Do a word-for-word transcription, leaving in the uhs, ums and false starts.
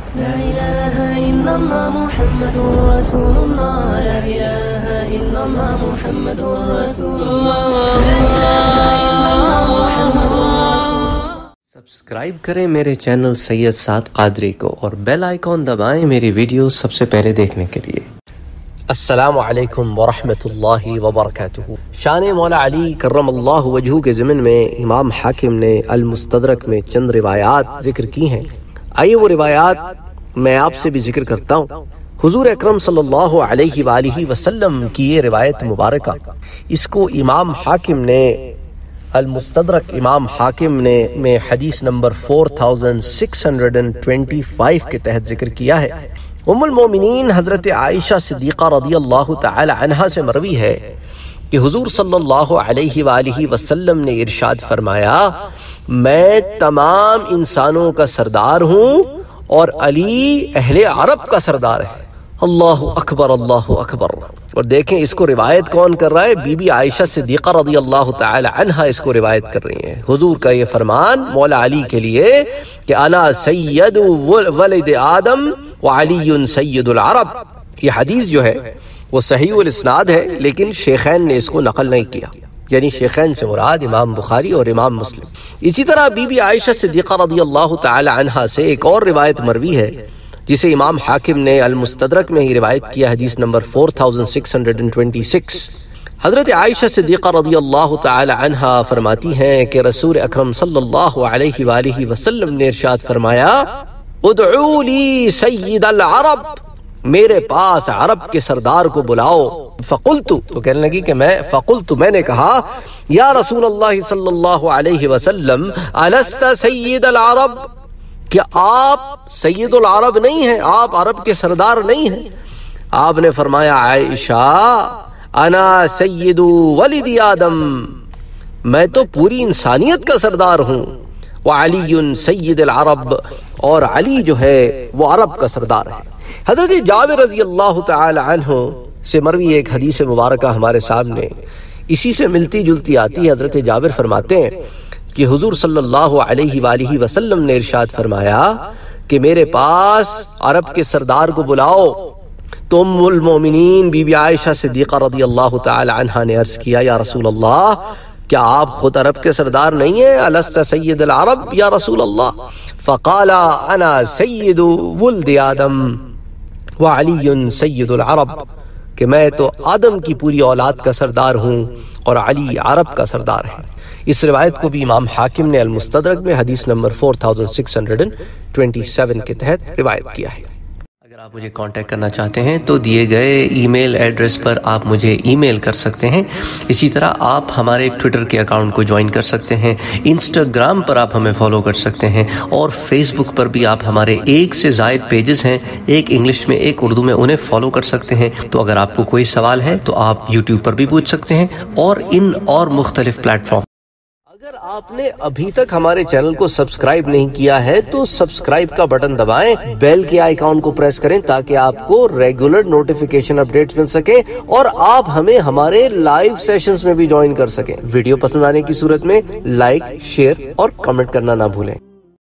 لا إله إلا الله محمد رسول الله لا إله إلا الله محمد رسول الله لا إله إلا الله محمد رسول الله. سبسکرائب کریں میرے چینل سید سعد قادری کو اور بیل آئیکن دبائیں میری ویڈیو سب سے پہلے دیکھنے کے لیے. السلام علیکم ورحمۃ اللہ وبرکاتہ. شان مولا علی کرم اللہ وجہہ کے ضمن میں امام حاکم نے المستدرک میں چند روایات ذکر کی ہیں. آئیے وہ روایات میں آپ سے بھی ذکر کرتا ہوں. حضور اکرم صلی اللہ علیہ وآلہ وسلم کی یہ روایت مبارکہ، اس کو امام حاکم نے المستدرک امام حاکم نے میں حدیث نمبر چار ہزار چھ سو پچیس کے تحت ذکر کیا ہے. ام المومنین حضرت عائشہ صدیقہ رضی اللہ تعالی عنہا سے مروی ہے کہ حضور صلی اللہ علیہ وآلہ وسلم نے ارشاد فرمایا، میں تمام انسانوں کا سردار ہوں اور علی اہل عرب کا سردار ہے. اللہ اکبر اللہ اکبر. اور دیکھیں اس کو روایت کون کر رہا ہے؟ بی بی عائشہ صدیقہ رضی اللہ تعالی عنہا اس کو روایت کر رہی ہیں. حضور کا یہ فرمان مولا علی کے لیے کہ انا سید ولد آدم وعلی سید العرب. یہ حدیث جو ہے وہ صحیح الاسناد ہے، لیکن شیخین نے اس کو نقل نہیں کیا، یعنی شیخین سے مراد امام بخاری اور امام مسلم. اسی طرح بی بی عائشہ صدیقہ رضی اللہ تعالی عنہا سے ایک اور روایت مروی ہے جسے امام حاکم نے المستدرک میں ہی روایت کیا، حدیث نمبر چار ہزار چھ سو چھبیس. حضرت عائشہ صدیقہ رضی اللہ تعالی عنہا فرماتی ہیں کہ رسول اکرم صلی اللہ علیہ وآلہ وسلم نے ارشاد فرمایا، ادعو لی سید العرب، میرے پاس عرب کے سردار کو بلاؤ. فقلت، تو کہنے لگی کہ میں فقلت میں نے کہا، یا رسول اللہ صلی اللہ علیہ وسلم الست سید العرب، کہ آپ سید العرب نہیں ہیں، آپ عرب کے سردار نہیں ہیں؟ آپ نے فرمایا، عائشہ انا سید ولد آدم، میں تو پوری انسانیت کا سردار ہوں، وعلی سید العرب، اور علی جو ہے وہ عرب کا سردار ہے. حضرت جابر رضی اللہ تعالی عنہ سے مروی ایک حدیث مبارکہ ہمارے سامنے اسی سے ملتی جلتی آتی ہے. حضرت جابر فرماتے ہیں کہ حضور صلی اللہ علیہ وآلہ وسلم نے ارشاد فرمایا کہ میرے پاس عرب کے سردار کو بلاؤ. تو ام المومنین بی بی عائشہ صدیقہ رضی اللہ تعالی عنہا نے عرض کیا، یا رسول اللہ، کیا آپ خود عرب کے سردار نہیں ہیں؟ الست سید العرب یا رسول اللہ؟ فقال انا سید ولد آدم وعلی سید العرب، کہ میں تو آدم کی پوری اولاد کا سردار ہوں اور علی عرب کا سردار ہے. اس روایت کو بھی امام حاکم نے المستدرک میں حدیث نمبر چار ہزار چھ سو سبائیس کے تحت روایت کیا ہے. اگر آپ مجھے کانٹیکٹ کرنا چاہتے ہیں تو دیے گئے ای میل ایڈریس پر آپ مجھے ای میل کر سکتے ہیں. اسی طرح آپ ہمارے ٹویٹر کے اکاؤنٹ کو جوائن کر سکتے ہیں، انسٹاگرام پر آپ ہمیں فالو کر سکتے ہیں، اور فیس بک پر بھی آپ ہمارے ایک سے زائد پیجز ہیں، ایک انگلش میں ایک اردو میں، انہیں فالو کر سکتے ہیں. تو اگر آپ کو کوئی سوال ہے تو آپ یوٹیوب پر بھی پوچھ سکتے ہیں اور ان اور مختلف پلیٹ فارم. اگر آپ نے ابھی تک ہمارے چینل کو سبسکرائب نہیں کیا ہے تو سبسکرائب کا بٹن دبائیں، بیل کے آئیکن کو پریس کریں تاکہ آپ کو ریگولر نوٹیفیکیشن اپڈیٹس مل سکیں اور آپ ہمیں ہمارے لائیو سیشنز میں بھی جوائن کر سکیں. ویڈیو پسند آنے کی صورت میں لائک، شیئر اور کمنٹ کرنا نہ بھولیں.